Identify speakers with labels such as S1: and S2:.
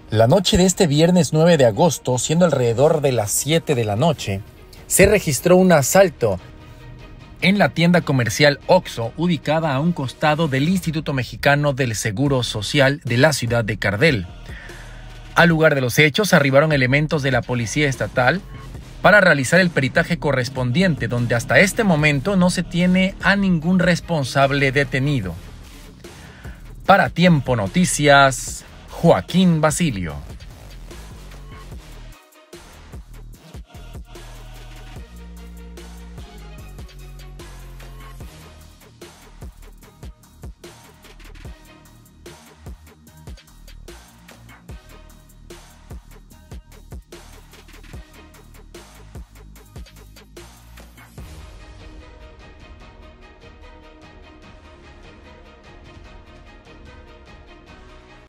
S1: La noche de este viernes 9 de agosto, siendo alrededor de las 7 de la noche, se registró un asalto en la tienda comercial Oxxo, ubicada a un costado del Instituto Mexicano del Seguro Social de la ciudad de Cardel. Al lugar de los hechos arribaron elementos de la Policía Estatal para realizar el peritaje correspondiente, donde hasta este momento no se tiene a ningún responsable detenido. Para Tiempo Noticias, Joaquín Basilio.